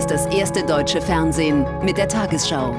ist das erste deutsche Fernsehen mit der Tagesschau.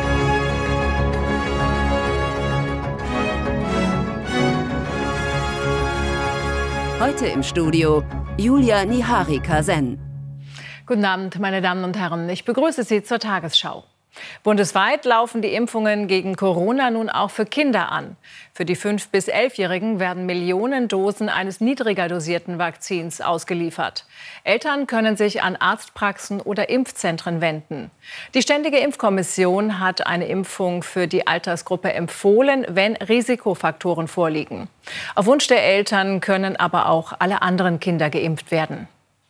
Heute im Studio Julia Niharika-Sen. Guten Abend, meine Damen und Herren. Ich begrüße Sie zur Tagesschau. Bundesweit laufen die Impfungen gegen Corona nun auch für Kinder an. Für die 5- bis 11-Jährigen werden Millionen Dosen eines niedriger dosierten Vakzins ausgeliefert. Eltern können sich an Arztpraxen oder Impfzentren wenden. Die Ständige Impfkommission hat eine Impfung für die Altersgruppe empfohlen, wenn Risikofaktoren vorliegen. Auf Wunsch der Eltern können aber auch alle anderen Kinder geimpft werden.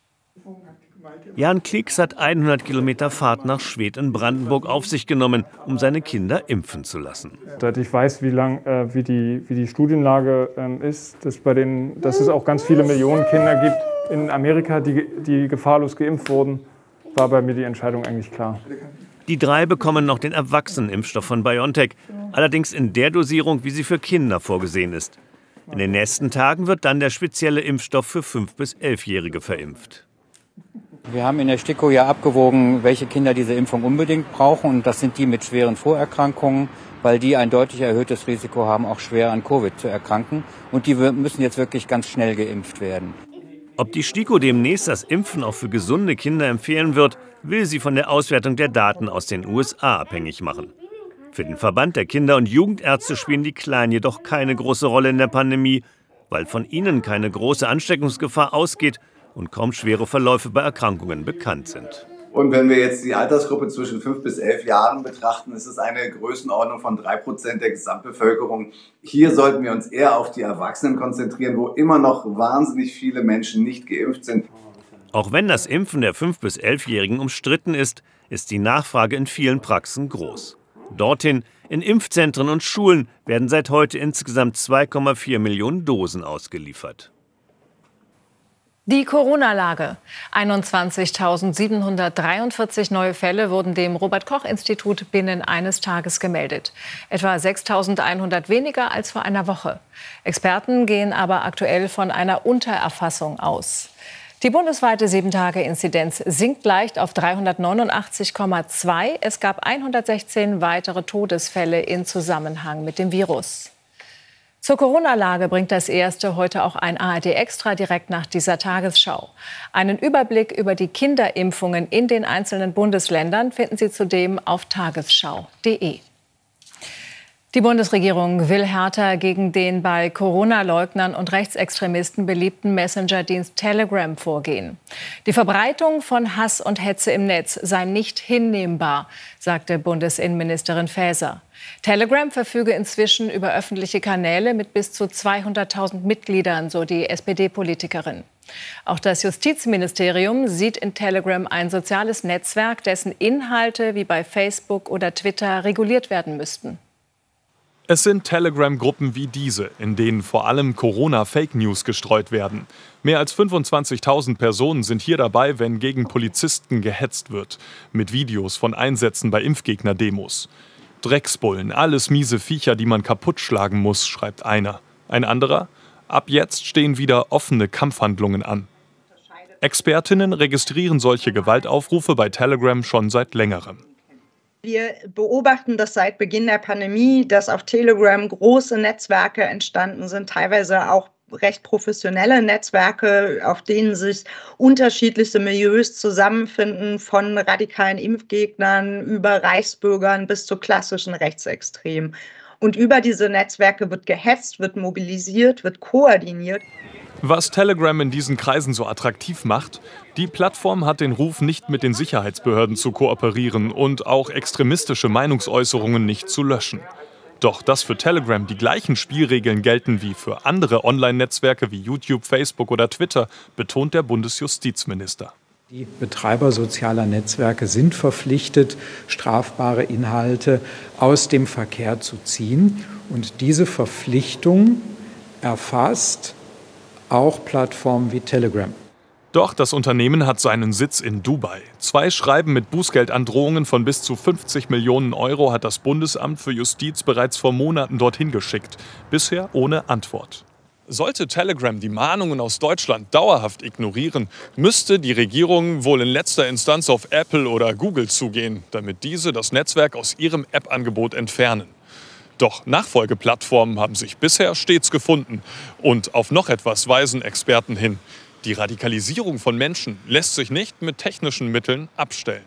Jan Klicks hat 100 Kilometer Fahrt nach Schwedt in Brandenburg auf sich genommen, um seine Kinder impfen zu lassen. Seit ich weiß, wie die Studienlage ist, dass es auch ganz viele Millionen Kinder gibt in Amerika, die gefahrlos geimpft wurden, war bei mir die Entscheidung eigentlich klar. Die 3 bekommen noch den Erwachsenenimpfstoff von BioNTech, allerdings in der Dosierung, wie sie für Kinder vorgesehen ist. In den nächsten Tagen wird dann der spezielle Impfstoff für 5- bis 11-Jährige verimpft. Wir haben in der STIKO ja abgewogen, welche Kinder diese Impfung unbedingt brauchen. Und das sind die mit schweren Vorerkrankungen, weil die ein deutlich erhöhtes Risiko haben, auch schwer an Covid zu erkranken. Und die müssen jetzt wirklich ganz schnell geimpft werden. Ob die STIKO demnächst das Impfen auch für gesunde Kinder empfehlen wird, will sie von der Auswertung der Daten aus den USA abhängig machen. Für den Verband der Kinder- und Jugendärzte spielen die Kleinen jedoch keine große Rolle in der Pandemie, weil von ihnen keine große Ansteckungsgefahr ausgeht und kaum schwere Verläufe bei Erkrankungen bekannt sind. Und wenn wir jetzt die Altersgruppe zwischen 5 bis 11 Jahren betrachten, ist es eine Größenordnung von 3% der Gesamtbevölkerung. Hier sollten wir uns eher auf die Erwachsenen konzentrieren, wo immer noch wahnsinnig viele Menschen nicht geimpft sind. Auch wenn das Impfen der 5- bis 11-Jährigen umstritten ist, ist die Nachfrage in vielen Praxen groß. Dorthin, in Impfzentren und Schulen, werden seit heute insgesamt 2,4 Millionen Dosen ausgeliefert. Die Corona-Lage. 21.743 neue Fälle wurden dem Robert-Koch-Institut binnen eines Tages gemeldet. Etwa 6.100 weniger als vor einer Woche. Experten gehen aber aktuell von einer Untererfassung aus. Die bundesweite 7-Tage-Inzidenz sinkt leicht auf 389,2. Es gab 116 weitere Todesfälle in Zusammenhang mit dem Virus. Zur Corona-Lage bringt das Erste heute auch ein ARD-Extra direkt nach dieser Tagesschau. Einen Überblick über die Kinderimpfungen in den einzelnen Bundesländern finden Sie zudem auf tagesschau.de. Die Bundesregierung will härter gegen den bei Corona-Leugnern und Rechtsextremisten beliebten Messenger-Dienst Telegram vorgehen. Die Verbreitung von Hass und Hetze im Netz sei nicht hinnehmbar, sagte Bundesinnenministerin Faeser. Telegram verfüge inzwischen über öffentliche Kanäle mit bis zu 200.000 Mitgliedern, so die SPD-Politikerin. Auch das Justizministerium sieht in Telegram ein soziales Netzwerk, dessen Inhalte wie bei Facebook oder Twitter reguliert werden müssten. Es sind Telegram-Gruppen wie diese, in denen vor allem Corona-Fake-News gestreut werden. Mehr als 25.000 Personen sind hier dabei, wenn gegen Polizisten gehetzt wird. Mit Videos von Einsätzen bei Impfgegner-Demos. Drecksbullen, alles miese Viecher, die man kaputtschlagen muss, schreibt einer. Ein anderer: Ab jetzt stehen wieder offene Kampfhandlungen an. Expertinnen registrieren solche Gewaltaufrufe bei Telegram schon seit längerem. Wir beobachten das seit Beginn der Pandemie, dass auf Telegram große Netzwerke entstanden sind, teilweise auch recht professionelle Netzwerke, auf denen sich unterschiedlichste Milieus zusammenfinden, von radikalen Impfgegnern über Reichsbürgern bis zu klassischen Rechtsextremen. Und über diese Netzwerke wird gehetzt, wird mobilisiert, wird koordiniert. Was Telegram in diesen Kreisen so attraktiv macht: Die Plattform hat den Ruf, nicht mit den Sicherheitsbehörden zu kooperieren und auch extremistische Meinungsäußerungen nicht zu löschen. Doch dass für Telegram die gleichen Spielregeln gelten wie für andere Online-Netzwerke wie YouTube, Facebook oder Twitter, betont der Bundesjustizminister. Die Betreiber sozialer Netzwerke sind verpflichtet, strafbare Inhalte aus dem Verkehr zu ziehen. Und diese Verpflichtung erfasst auch Plattformen wie Telegram. Doch das Unternehmen hat seinen Sitz in Dubai. 2 Schreiben mit Bußgeldandrohungen von bis zu 50 Millionen Euro hat das Bundesamt für Justiz bereits vor Monaten dorthin geschickt. Bisher ohne Antwort. Sollte Telegram die Mahnungen aus Deutschland dauerhaft ignorieren, müsste die Regierung wohl in letzter Instanz auf Apple oder Google zugehen, damit diese das Netzwerk aus ihrem App-Angebot entfernen. Doch Nachfolgeplattformen haben sich bisher stets gefunden. Und auf noch etwas weisen Experten hin: Die Radikalisierung von Menschen lässt sich nicht mit technischen Mitteln abstellen.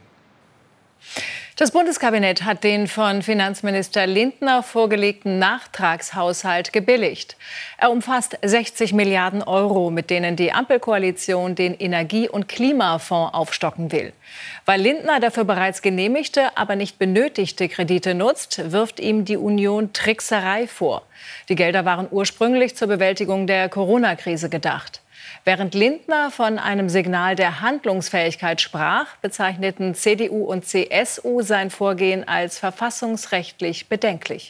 Das Bundeskabinett hat den von Finanzminister Lindner vorgelegten Nachtragshaushalt gebilligt. Er umfasst 60 Milliarden Euro, mit denen die Ampelkoalition den Energie- und Klimafonds aufstocken will. Weil Lindner dafür bereits genehmigte, aber nicht benötigte Kredite nutzt, wirft ihm die Union Trickserei vor. Die Gelder waren ursprünglich zur Bewältigung der Corona-Krise gedacht. Während Lindner von einem Signal der Handlungsfähigkeit sprach, bezeichneten CDU und CSU sein Vorgehen als verfassungsrechtlich bedenklich.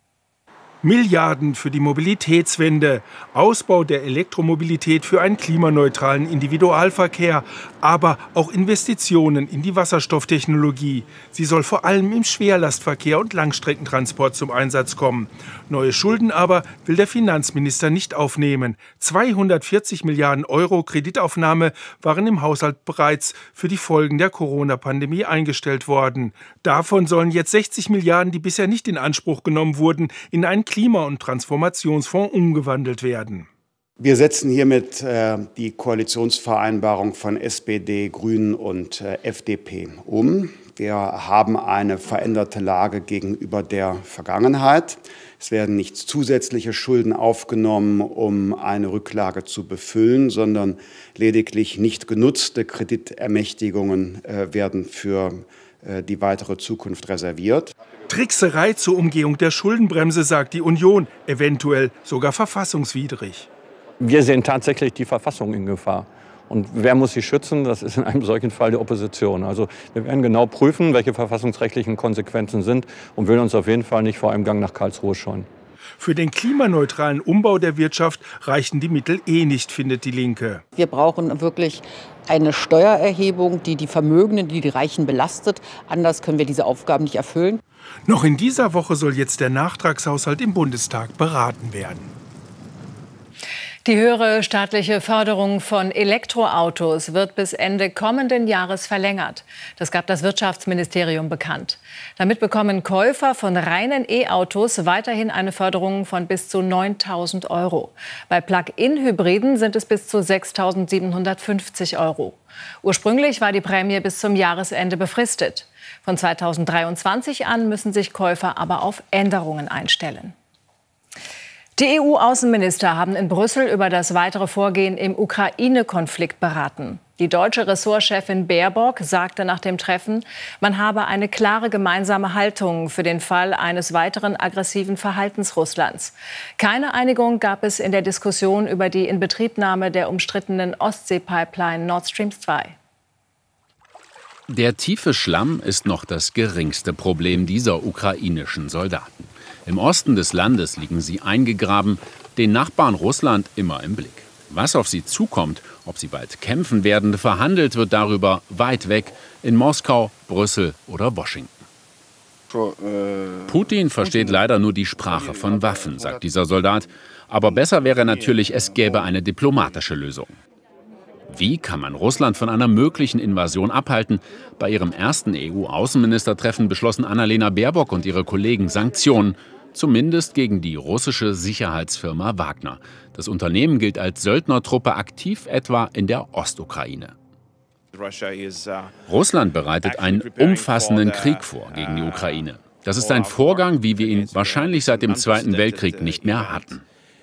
Milliarden für die Mobilitätswende, Ausbau der Elektromobilität für einen klimaneutralen Individualverkehr, aber auch Investitionen in die Wasserstofftechnologie. Sie soll vor allem im Schwerlastverkehr und Langstreckentransport zum Einsatz kommen. Neue Schulden aber will der Finanzminister nicht aufnehmen. 240 Milliarden Euro Kreditaufnahme waren im Haushalt bereits für die Folgen der Corona-Pandemie eingestellt worden. Davon sollen jetzt 60 Milliarden, die bisher nicht in Anspruch genommen wurden, in einen Klima- und Transformationsfonds umgewandelt werden. Wir setzen hiermit die Koalitionsvereinbarung von SPD, Grünen und FDP um. Wir haben eine veränderte Lage gegenüber der Vergangenheit. Es werden nicht zusätzliche Schulden aufgenommen, um eine Rücklage zu befüllen, sondern lediglich nicht genutzte Kreditermächtigungen werden für die weitere Zukunft reserviert. Trickserei zur Umgehung der Schuldenbremse, sagt die Union, eventuell sogar verfassungswidrig. Wir sehen tatsächlich die Verfassung in Gefahr. Und wer muss sie schützen? Das ist in einem solchen Fall die Opposition. Also wir werden genau prüfen, welche verfassungsrechtlichen Konsequenzen sind und will uns auf jeden Fall nicht vor einem Gang nach Karlsruhe scheuen. Für den klimaneutralen Umbau der Wirtschaft reichen die Mittel nicht, findet die Linke. Wir brauchen wirklich eine Steuererhebung, die die Vermögenden, die Reichen belastet. Anders können wir diese Aufgaben nicht erfüllen. Noch in dieser Woche soll jetzt der Nachtragshaushalt im Bundestag beraten werden. Die höhere staatliche Förderung von Elektroautos wird bis Ende kommenden Jahres verlängert. Das gab das Wirtschaftsministerium bekannt. Damit bekommen Käufer von reinen E-Autos weiterhin eine Förderung von bis zu 9.000 Euro. Bei Plug-in-Hybriden sind es bis zu 6.750 Euro. Ursprünglich war die Prämie bis zum Jahresende befristet. Von 2023 an müssen sich Käufer aber auf Änderungen einstellen. Die EU-Außenminister haben in Brüssel über das weitere Vorgehen im Ukraine-Konflikt beraten. Die deutsche Ressortchefin Baerbock sagte nach dem Treffen, man habe eine klare gemeinsame Haltung für den Fall eines weiteren aggressiven Verhaltens Russlands. Keine Einigung gab es in der Diskussion über die Inbetriebnahme der umstrittenen Ostsee-Pipeline Nord Stream 2. Der tiefe Schlamm ist noch das geringste Problem dieser ukrainischen Soldaten. Im Osten des Landes liegen sie eingegraben, den Nachbarn Russland immer im Blick. Was auf sie zukommt, ob sie bald kämpfen werden, verhandelt wird darüber weit weg in Moskau, Brüssel oder Washington. Putin versteht leider nur die Sprache von Waffen, sagt dieser Soldat. Aber besser wäre natürlich, es gäbe eine diplomatische Lösung. Wie kann man Russland von einer möglichen Invasion abhalten? Bei ihrem ersten EU-Außenministertreffen beschlossen Annalena Baerbock und ihre Kollegen Sanktionen, zumindest gegen die russische Sicherheitsfirma Wagner. Das Unternehmen gilt als Söldnertruppe aktiv etwa in der Ostukraine. Russland bereitet einen umfassenden Krieg vor gegen die Ukraine. Das ist ein Vorgang, wie wir ihn wahrscheinlich seit dem Zweiten Weltkrieg nicht mehr hatten.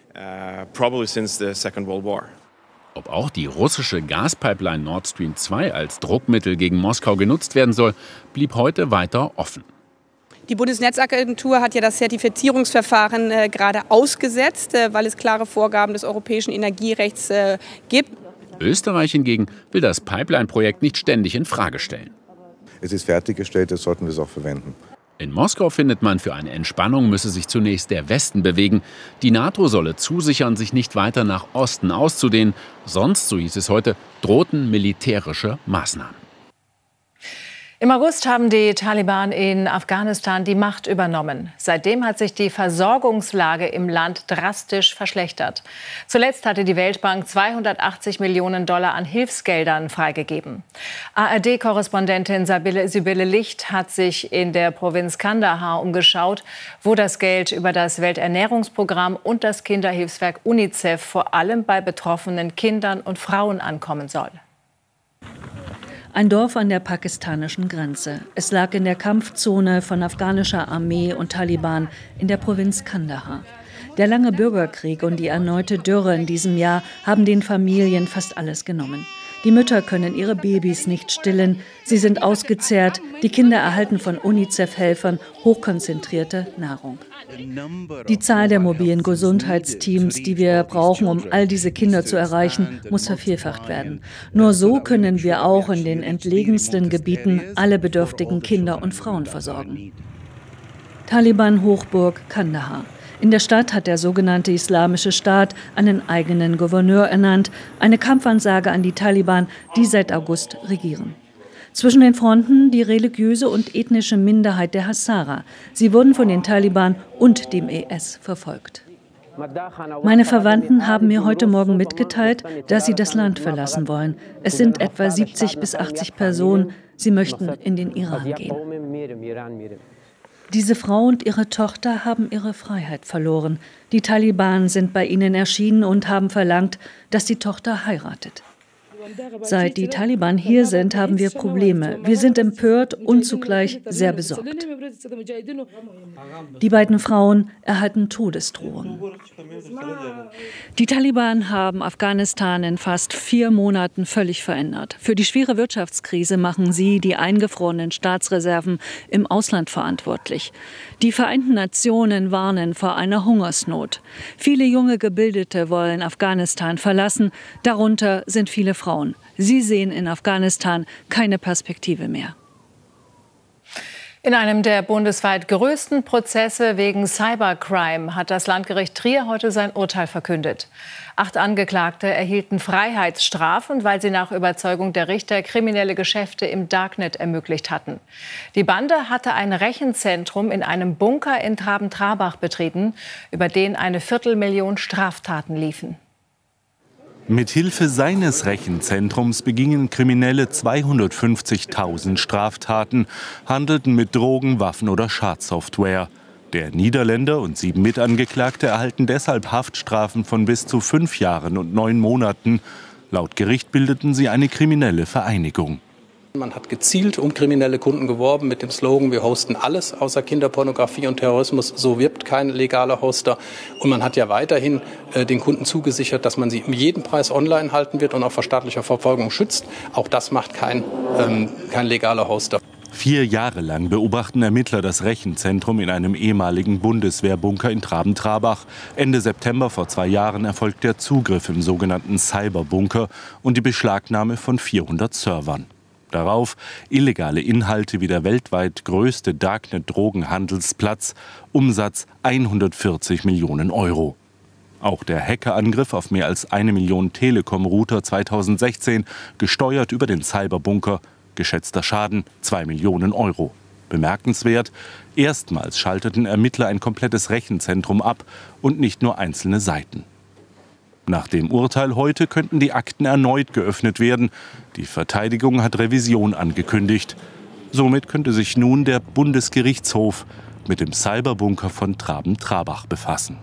Ob auch die russische Gaspipeline Nord Stream 2 als Druckmittel gegen Moskau genutzt werden soll, blieb heute weiter offen. Die Bundesnetzagentur hat ja das Zertifizierungsverfahren gerade ausgesetzt, weil es klare Vorgaben des europäischen Energierechts gibt. Österreich hingegen will das Pipeline-Projekt nicht ständig in Frage stellen. Es ist fertiggestellt, jetzt sollten wir es auch verwenden. In Moskau findet man, für eine Entspannung müsse sich zunächst der Westen bewegen. Die NATO solle zusichern, sich nicht weiter nach Osten auszudehnen. Sonst, so hieß es heute, drohten militärische Maßnahmen. Im August haben die Taliban in Afghanistan die Macht übernommen. Seitdem hat sich die Versorgungslage im Land drastisch verschlechtert. Zuletzt hatte die Weltbank 280 Millionen Dollar an Hilfsgeldern freigegeben. ARD-Korrespondentin Sibylle Licht hat sich in der Provinz Kandahar umgeschaut, wo das Geld über das Welternährungsprogramm und das Kinderhilfswerk UNICEF vor allem bei betroffenen Kindern und Frauen ankommen soll. Ein Dorf an der pakistanischen Grenze. Es lag in der Kampfzone von afghanischer Armee und Taliban in der Provinz Kandahar. Der lange Bürgerkrieg und die erneute Dürre in diesem Jahr haben den Familien fast alles genommen. Die Mütter können ihre Babys nicht stillen, sie sind ausgezehrt, die Kinder erhalten von UNICEF-Helfern hochkonzentrierte Nahrung. Die Zahl der mobilen Gesundheitsteams, die wir brauchen, um all diese Kinder zu erreichen, muss vervielfacht werden. Nur so können wir auch in den entlegensten Gebieten alle bedürftigen Kinder und Frauen versorgen. Taliban-Hochburg Kandahar. In der Stadt hat der sogenannte Islamische Staat einen eigenen Gouverneur ernannt, eine Kampfansage an die Taliban, die seit August regieren. Zwischen den Fronten die religiöse und ethnische Minderheit der Hazara. Sie wurden von den Taliban und dem IS verfolgt. Meine Verwandten haben mir heute Morgen mitgeteilt, dass sie das Land verlassen wollen. Es sind etwa 70 bis 80 Personen. Sie möchten in den Iran gehen. Diese Frau und ihre Tochter haben ihre Freiheit verloren. Die Taliban sind bei ihnen erschienen und haben verlangt, dass die Tochter heiratet. Seit die Taliban hier sind, haben wir Probleme. Wir sind empört und zugleich sehr besorgt. Die beiden Frauen erhalten Todesdrohungen. Die Taliban haben Afghanistan in fast 4 Monaten völlig verändert. Für die schwere Wirtschaftskrise machen sie die eingefrorenen Staatsreserven im Ausland verantwortlich. Die Vereinten Nationen warnen vor einer Hungersnot. Viele junge Gebildete wollen Afghanistan verlassen, darunter sind viele Frauen. Sie sehen in Afghanistan keine Perspektive mehr. In einem der bundesweit größten Prozesse wegen Cybercrime hat das Landgericht Trier heute sein Urteil verkündet. 8 Angeklagte erhielten Freiheitsstrafen, weil sie nach Überzeugung der Richter kriminelle Geschäfte im Darknet ermöglicht hatten. Die Bande hatte ein Rechenzentrum in einem Bunker in Traben-Trabach betrieben, über den eine 250.000 Straftaten liefen. Mithilfe seines Rechenzentrums begingen Kriminelle 250.000 Straftaten, handelten mit Drogen, Waffen oder Schadsoftware. Der Niederländer und 7 Mitangeklagte erhalten deshalb Haftstrafen von bis zu 5 Jahren und 9 Monaten. Laut Gericht bildeten sie eine kriminelle Vereinigung. Man hat gezielt um kriminelle Kunden geworben mit dem Slogan, wir hosten alles außer Kinderpornografie und Terrorismus. So wirbt kein legaler Hoster. Und man hat ja weiterhin den Kunden zugesichert, dass man sie um jeden Preis online halten wird und auch vor staatlicher Verfolgung schützt. Auch das macht kein legaler Hoster. 4 Jahre lang beobachten Ermittler das Rechenzentrum in einem ehemaligen Bundeswehrbunker in Traben-Trabach. Ende September vor 2 Jahren erfolgt der Zugriff im sogenannten Cyberbunker und die Beschlagnahme von 400 Servern. Darauf illegale Inhalte wie der weltweit größte Darknet-Drogenhandelsplatz, Umsatz 140 Millionen Euro. Auch der Hackerangriff auf mehr als 1 Million Telekom-Router 2016, gesteuert über den Cyberbunker, geschätzter Schaden 2 Millionen Euro. Bemerkenswert, erstmals schalteten Ermittler ein komplettes Rechenzentrum ab und nicht nur einzelne Seiten. Nach dem Urteil heute könnten die Akten erneut geöffnet werden. Die Verteidigung hat Revision angekündigt. Somit könnte sich nun der Bundesgerichtshof mit dem Cyberbunker von Traben-Trabach befassen.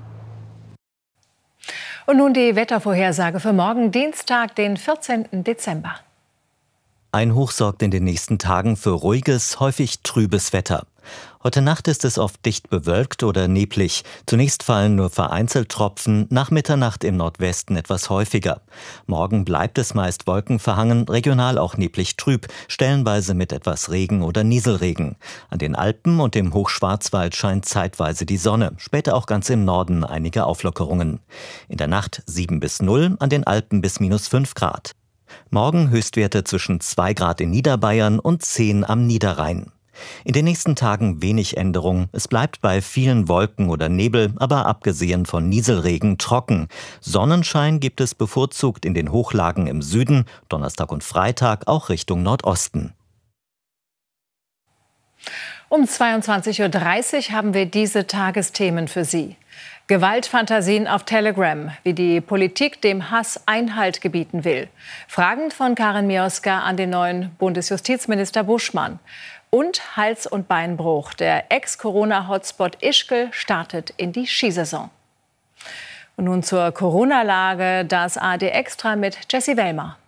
Und nun die Wettervorhersage für morgen, Dienstag, den 14. Dezember. Ein Hoch sorgt in den nächsten Tagen für ruhiges, häufig trübes Wetter. Heute Nacht ist es oft dicht bewölkt oder neblig. Zunächst fallen nur vereinzelt Tropfen, nach Mitternacht im Nordwesten etwas häufiger. Morgen bleibt es meist wolkenverhangen, regional auch neblig trüb, stellenweise mit etwas Regen oder Nieselregen. An den Alpen und im Hochschwarzwald scheint zeitweise die Sonne, später auch ganz im Norden einige Auflockerungen. In der Nacht 7 bis 0, an den Alpen bis -5 Grad. Morgen Höchstwerte zwischen 2 Grad in Niederbayern und 10 am Niederrhein. In den nächsten Tagen wenig Änderung. Es bleibt bei vielen Wolken oder Nebel, aber abgesehen von Nieselregen trocken. Sonnenschein gibt es bevorzugt in den Hochlagen im Süden, Donnerstag und Freitag auch Richtung Nordosten. Um 22:30 Uhr haben wir diese Tagesthemen für Sie. Gewaltfantasien auf Telegram, wie die Politik dem Hass Einhalt gebieten will. Fragen von Karin Mioska an den neuen Bundesjustizminister Buschmann. Und Hals- und Beinbruch. Der Ex-Corona-Hotspot Ischgl startet in die Skisaison. Und nun zur Corona-Lage, das ARD Extra mit Jessie Wellmer.